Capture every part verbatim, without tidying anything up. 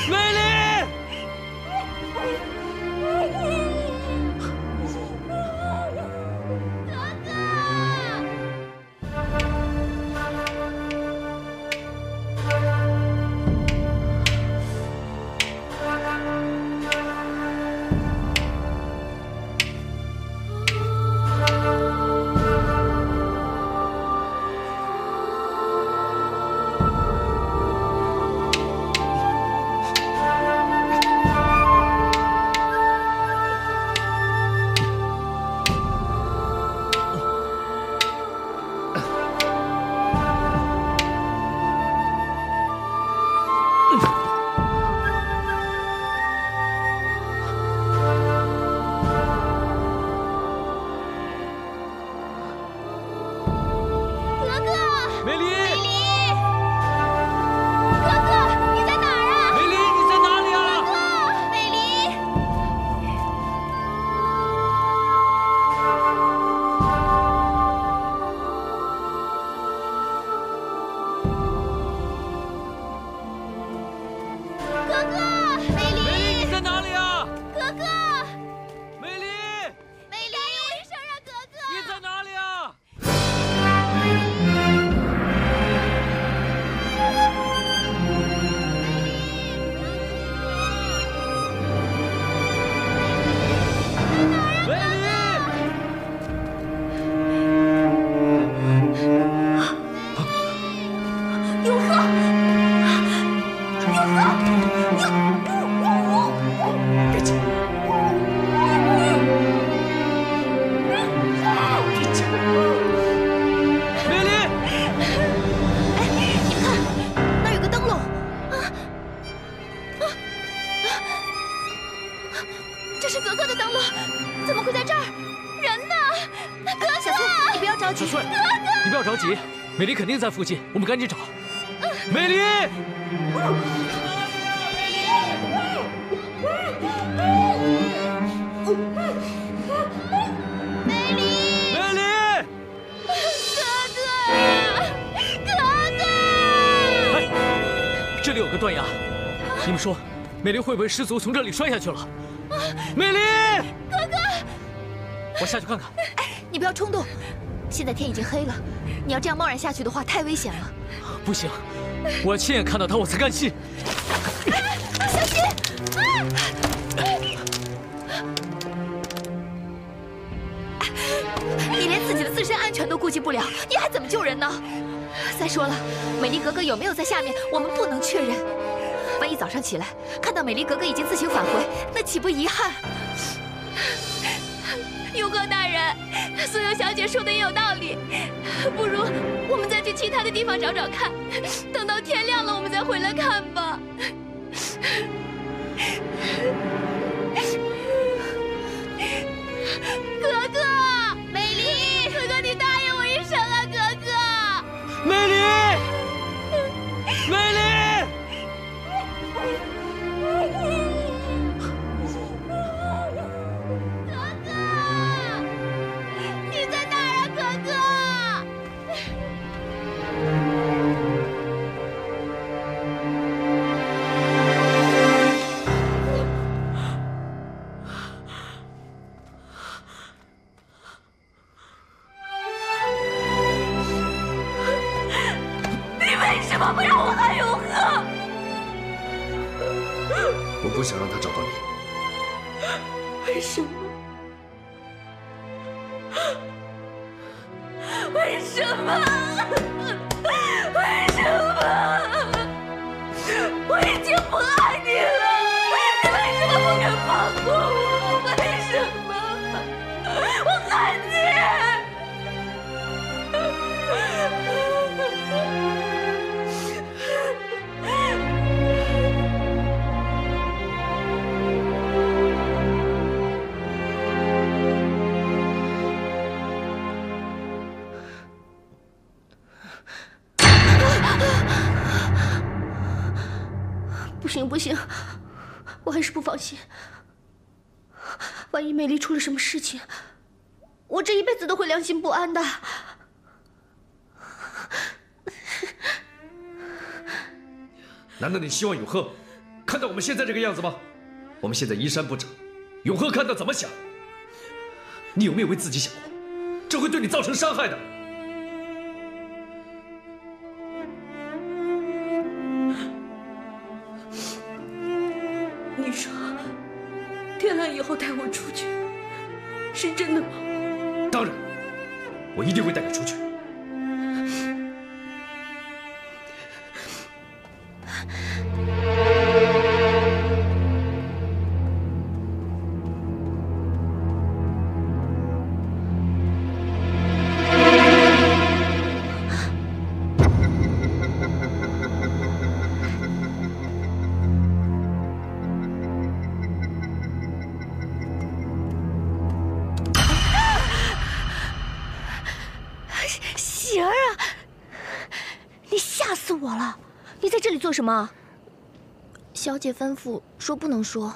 美丽！ 美丽肯定在附近，我们赶紧找。美丽， 美丽， 美丽， 哥哥，哥哥！ 哎，这里有个断崖，你们说，美丽会不会失足从这里摔下去了？美丽， 哥哥， 我下去看看。 哎，你不要冲动，现在天已经黑了。 你要这样贸然下去的话，太危险了。 不行，我要亲眼看到他，我才甘心。 啊、小心！啊！你连自己的自身安全都顾及不了，你还怎么救人呢？再说了，美丽格格有没有在下面，我们不能确认。万一早上起来看到美丽格格已经自行返回，那岂不遗憾？ 游哥大人，所有小姐说的也有道理，不如我们再去其他的地方找找看，等到天亮了我们再回来看吧。哥哥，美丽，哥哥，你答应我一声啊，哥哥。 美丽，美丽。 我不想让他找到你。 为什么？为什么？为什么？我已经不爱你了，你为什么不肯放过我？为什么？我恨你！ 不行不行，我还是不放心。万一美丽出了什么事情，我这一辈子都会良心不安的。 难道你希望永鹤看到我们现在这个样子吗？我们现在衣衫不整，永鹤看到怎么想？你有没有为自己想过？这会对你造成伤害的。 你说天亮以后带我出去，是真的吗？ 当然，我一定会带你出去。 喜儿啊，你吓死我了！你在这里做什么？小姐吩咐说不能说。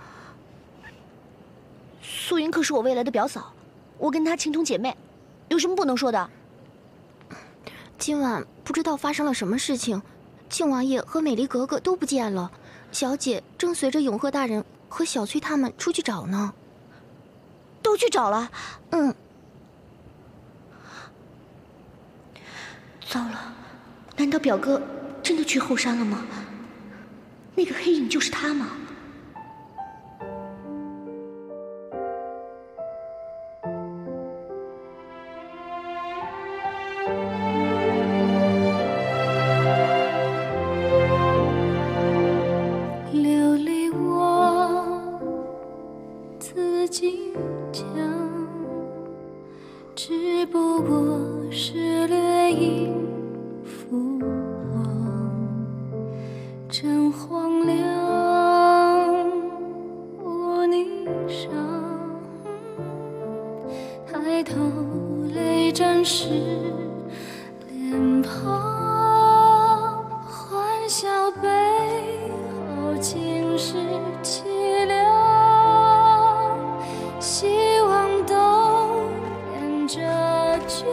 素云可是我未来的表嫂，我跟她情同姐妹，有什么不能说的？ 今晚不知道发生了什么事情，庆王爷和美丽格格都不见了。小姐正随着永鹤大人和小翠他们出去找呢。 都去找了？ 嗯。 糟了，难道表哥真的去后山了吗？那个黑影就是他吗？ 流离我自己讲，只不过是掠影浮光，真荒凉无霓裳。抬头泪沾湿脸庞，欢笑背后尽是凄凉，希望都连着绝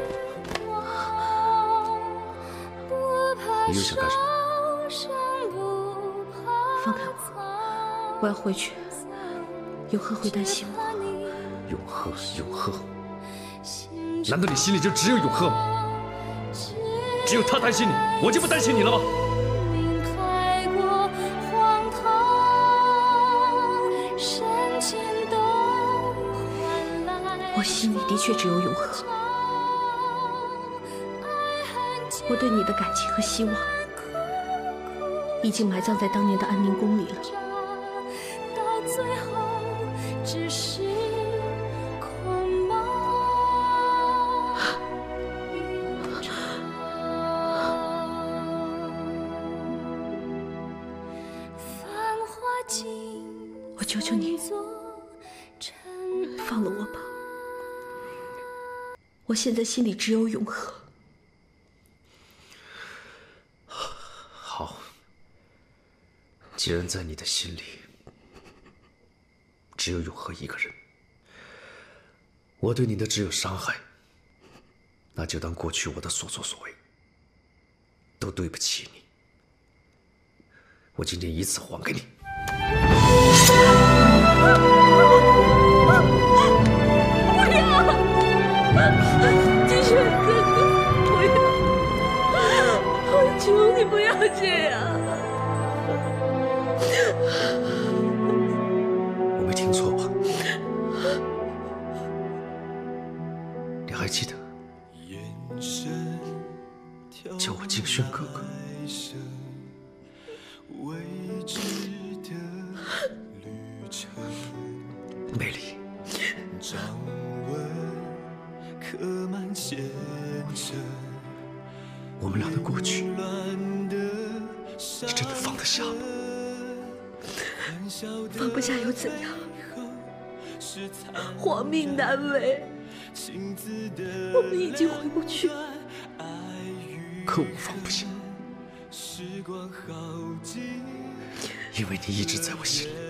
望，不怕你又想干什么？ 受伤，不怕放开我，我要回去。永鹤会担心我。 永鹤，永鹤，难道你心里就只有永鹤吗？只有他担心你，我就不担心你了吗？ 太过荒唐，深情都换来我心里的确只有永鹤，我对你的感情和希望已经埋葬在当年的安宁宫里了。 到最后只是空梦一场。繁华尽， 我求求你，放了我吧。我现在心里只有永鹤。 好，既然在你的心里只有永鹤一个人，我对你的只有伤害，那就当过去我的所作所为都对不起你。我今天以此还给你。 金轩哥哥，不要！我求你不要这样！ 我没听错吧？你还记得叫我金轩哥哥？美丽，我们俩的过去，你真的放得下吗？ 放不下又怎样？皇命难违，我们已经回不去。 可我放不下，因为你一直在我心里。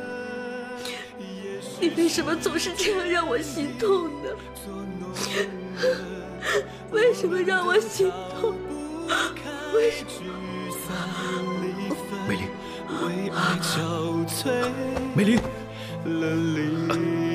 你为什么总是这样让我心痛呢？ 为什么让我心痛？为什么？ 美丽，美丽。